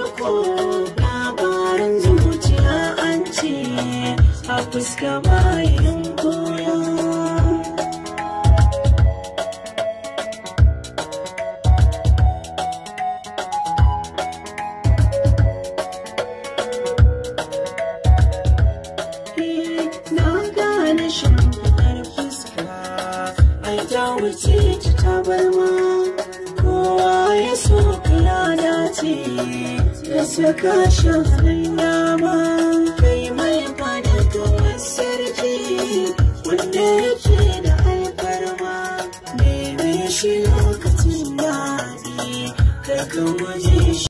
ko labarin zuciya an ce a fuska bayan koya. Na gane shimfiɗar fuska ai ta wuce ta tabarma, kowa ya so ya dace da saka shahararren dama. Kai mai fada kamar sarki wanda yake da alfarma, neme shi lokacin daɗi kar ka waje